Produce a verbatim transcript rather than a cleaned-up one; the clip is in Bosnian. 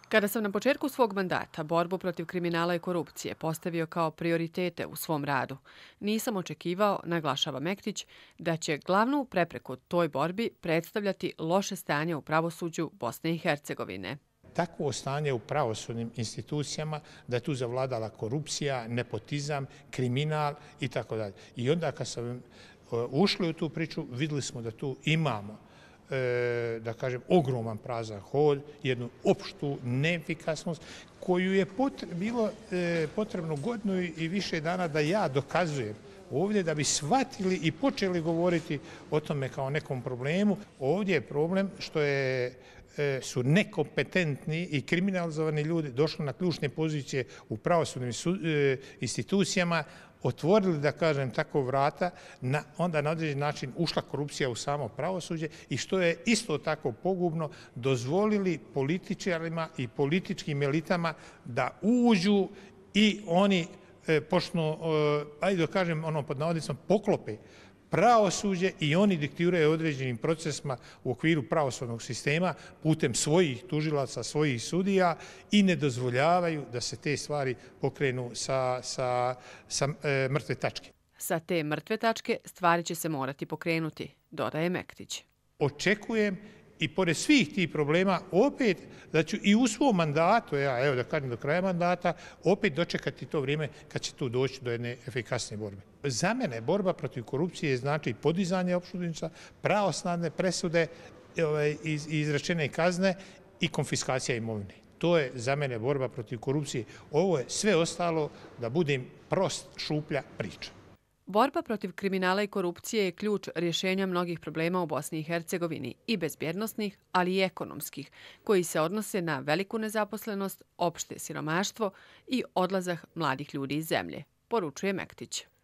Kada sam na početku svog mandata borbu protiv kriminala i korupcije postavio kao prioritete u svom radu, nisam očekivao, naglašava Mektić, da će glavnu prepreku toj borbi predstavljati loše stanje u pravosuđu Bosne i Hercegovine. Takvo stanje u pravosudnim institucijama da je tu zavladala korupcija, nepotizam, kriminal i tako dalje. I onda kad sam ušli u tu priču, vidjeli smo da tu imamo da kažem, ogroman prazan hod, jednu opštu neefikasnost koju je bilo potrebno godinu i više dana da ja dokazujem ovdje da bi shvatili i počeli govoriti o tome kao nekom problemu. Ovdje je problem što je, su nekompetentni i kriminalizovani ljudi došli na ključne pozicije u pravosudnim institucijama, otvorili, da kažem tako, vrata, na, onda na određen način ušla korupcija u samo pravosuđe i što je isto tako pogubno, dozvolili političarima i političkim elitama da uđu i oni e, počnu, e, ajde da kažem, ono pod navodnicom, poklope pravosuđe i oni diktiraju određenim procesima u okviru pravosudnog sistema putem svojih tužilaca, svojih sudija i ne dozvoljavaju da se te stvari pokrenu sa, sa, sa e, mrtve tačke. Sa te mrtve tačke stvari će se morati pokrenuti, dodaje Mektić. Očekujem i pored svih tih problema opet da ću i u svom mandatu, ja evo da kažem do kraja mandata, opet dočekati to vrijeme kad će tu doći do jedne efikasne borbe. Za mene borba protiv korupcije znači podizanje optužnica, pravosnažne presude, izrečene kazne i konfiskacija imovine. To je za mene borba protiv korupcije. Ovo je sve ostalo, da budem prost, šuplja priča. Borba protiv kriminala i korupcije je ključ rješenja mnogih problema u Bosni i Hercegovini, i bezbjednosnih, ali i ekonomskih, koji se odnose na veliku nezaposlenost, opšte siromaštvo i odlazak mladih ljudi iz zemlje, poručuje Mektić.